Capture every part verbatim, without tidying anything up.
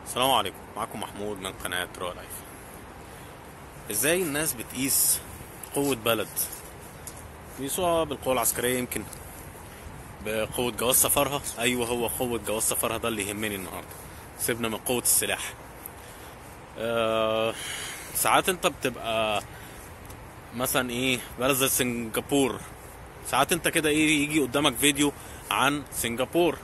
السلام عليكم، معكم محمود من قناة رؤى لايف. ازاي الناس بتقيس قوة بلد؟ بيقيسوها بالقوة العسكرية، يمكن بقوة جواز سفرها. ايوه، هو قوة جواز سفرها ده اللي يهمني النهاردة، سيبنا من قوة السلاح. أه ساعات انت بتبقى مثلا ايه بلد زي سنغافور، ساعات انت كده ايه يجي قدامك فيديو عن سنغافور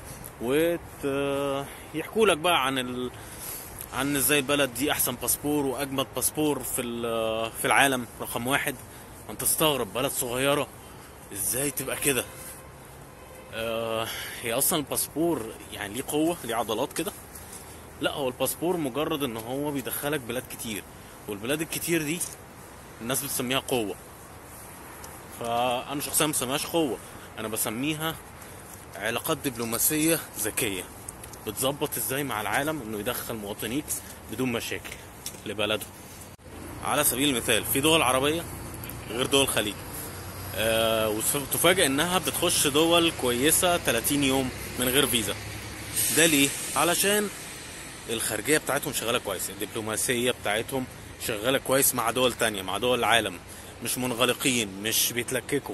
ويحكوا لك بقى عن ال... عن ازاي البلد دي احسن باسبور واجمد باسبور في في العالم، رقم واحد. وانت تستغرب بلد صغيره ازاي تبقى كده. آه هي اصلا الباسبور يعني ليه قوه، ليه عضلات كده؟ لا، هو الباسبور مجرد ان هو بيدخلك بلاد كتير، والبلاد الكتير دي الناس بتسميها قوه. فانا شخصيا ما بسميهاش قوه، انا بسميها علاقات دبلوماسيه ذكيه، بتظبط ازاي مع العالم انه يدخل مواطنيك بدون مشاكل لبلده. على سبيل المثال في دول عربيه غير دول الخليج، آه وتفاجئ انها بتخش دول كويسه ثلاثين يوم من غير فيزا. ده ليه؟ علشان الخارجيه بتاعتهم شغاله كويس، الدبلوماسيه بتاعتهم شغاله كويس مع دول تانية، مع دول العالم، مش منغلقين، مش بيتلككوا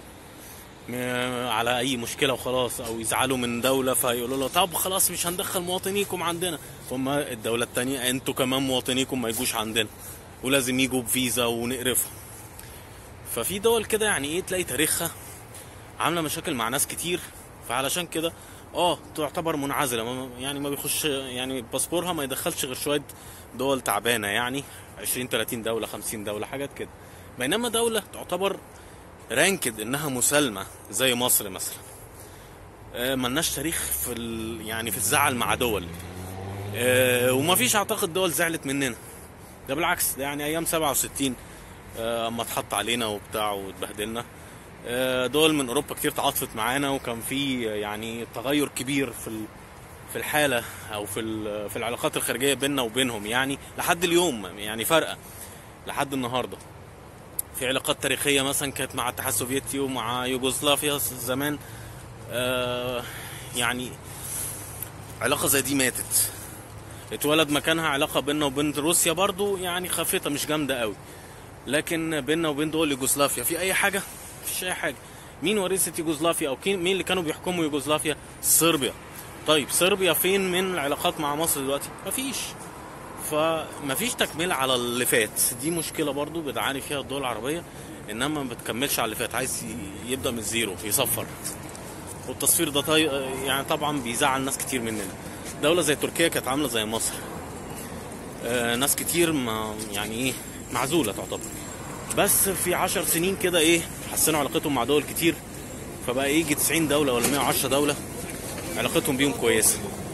على اي مشكله وخلاص، او يزعلوا من دوله فيقولوا له طب خلاص مش هندخل مواطنيكم عندنا، ثم الدوله التانية انتوا كمان مواطنيكم ما يجوش عندنا ولازم يجوا بفيزا ونقرفهم. ففي دول كده يعني ايه تلاقي تاريخها عامله مشاكل مع ناس كتير، فعلشان كده اه تعتبر منعزله، يعني ما بيخش، يعني باسبورها ما يدخلش غير شويه دول تعبانه، يعني عشرين تلاتين دوله، خمسين دوله، حاجات كده. بينما دوله تعتبر رانكد انها مسالمه زي مصر مثلا، آه ملناش تاريخ في ال... يعني في الزعل مع دول، آه وما فيش اعتقد دول زعلت مننا، ده بالعكس، ده يعني ايام سبعة وستين آه اما اتحط علينا وبتاع واتبهدلنا، آه دول من اوروبا كتير تعاطفت معانا، وكان في يعني تغير كبير في ال... في الحاله او في ال... في العلاقات الخارجيه بيننا وبينهم، يعني لحد اليوم، يعني فرقه لحد النهارده. في علاقات تاريخيه مثلا كانت مع الاتحاد السوفيتي ومع يوغوسلافيا زمان، آه يعني علاقه زي دي ماتت، اتولد مكانها علاقه بيننا وبين روسيا برضو، يعني خافته مش جامده قوي، لكن بيننا وبين دول يوغوسلافيا في اي حاجه؟ مفيش اي حاجه. مين ورثه يوغوسلافيا او مين اللي كانوا بيحكموا يوغوسلافيا؟ صربيا. طيب صربيا فين من العلاقات مع مصر دلوقتي؟ مفيش. فمفيش تكمل على اللي فات، دي مشكله برضو بتعاني فيها الدول العربيه، انما ما بتكملش على اللي فات، عايز يبدا من الزيرو، يصفر. والتصفير ده طي... يعني طبعا بيزعل ناس كتير مننا. دوله زي تركيا كانت عامله زي مصر، آه ناس كتير ما يعني ايه معزوله تعتبر، بس في عشر سنين كده ايه حسنوا علاقتهم مع دول كتير، فبقى يجي تسعين دوله ولا مية وعشرة دوله علاقتهم بيهم كويسه.